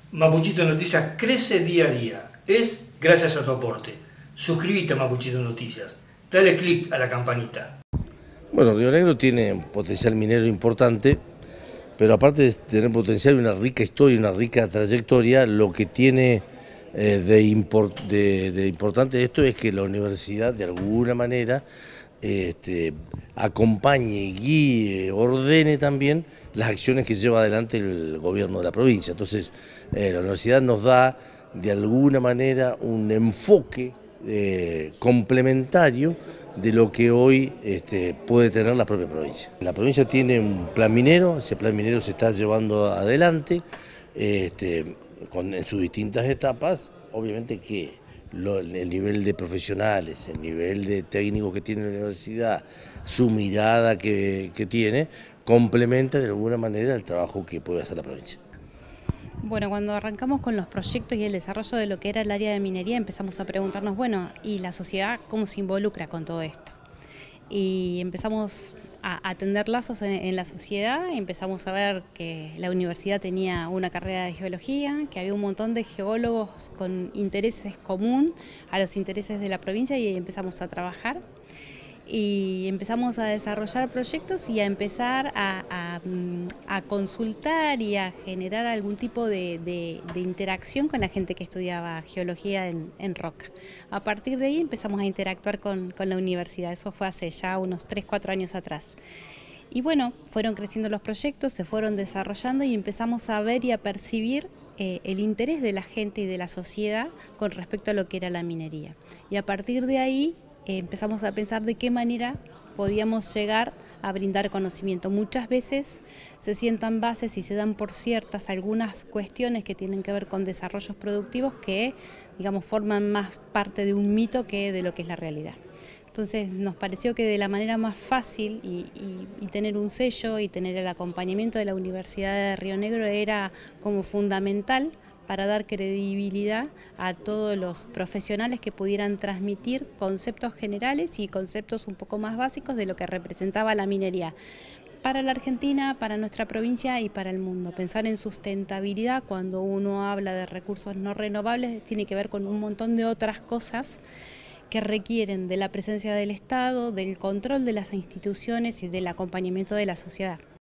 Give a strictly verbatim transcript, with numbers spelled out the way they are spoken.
Mapuchito Noticias crece día a día. Es gracias a tu aporte. Suscríbete a Mapuchito Noticias. Dale click a la campanita. Bueno, Río Negro tiene un potencial minero importante, pero aparte de tener potencial y una rica historia, una rica trayectoria, lo que tiene eh, de, import, de, de importante esto es que la universidad de alguna manera este, acompañe, guíe, ordene también las acciones que lleva adelante el gobierno de la provincia. Entonces, eh, la universidad nos da de alguna manera un enfoque eh, complementario de lo que hoy este, puede tener la propia provincia. La provincia tiene un plan minero, ese plan minero se está llevando adelante este, con, en sus distintas etapas, obviamente que lo, el nivel de profesionales, el nivel de técnicos que tiene la universidad, su mirada que, que tiene, complementa de alguna manera el trabajo que puede hacer la provincia. Bueno, cuando arrancamos con los proyectos y el desarrollo de lo que era el área de minería, empezamos a preguntarnos, bueno, ¿y la sociedad cómo se involucra con todo esto? Y empezamos a, a tender lazos en, en la sociedad, empezamos a ver que la universidad tenía una carrera de geología, que había un montón de geólogos con intereses común a los intereses de la provincia y empezamos a trabajar. Y empezamos a desarrollar proyectos y a empezar a, a, a consultar y a generar algún tipo de, de, de interacción con la gente que estudiaba geología en, en Roca. A partir de ahí empezamos a interactuar con, con la universidad, eso fue hace ya unos tres, cuatro años atrás. Y bueno, fueron creciendo los proyectos, se fueron desarrollando y empezamos a ver y a percibir eh, el interés de la gente y de la sociedad con respecto a lo que era la minería. Y a partir de ahí Eh, empezamos a pensar de qué manera podíamos llegar a brindar conocimiento. Muchas veces se sientan bases y se dan por ciertas algunas cuestiones que tienen que ver con desarrollos productivos que, digamos, forman más parte de un mito que de lo que es la realidad. Entonces nos pareció que de la manera más fácil y, y, y tener un sello y tener el acompañamiento de la Universidad de Río Negro era como fundamental para dar credibilidad a todos los profesionales que pudieran transmitir conceptos generales y conceptos un poco más básicos de lo que representaba la minería para la Argentina, para nuestra provincia y para el mundo. Pensar en sustentabilidad cuando uno habla de recursos no renovables tiene que ver con un montón de otras cosas que requieren de la presencia del Estado, del control de las instituciones y del acompañamiento de la sociedad.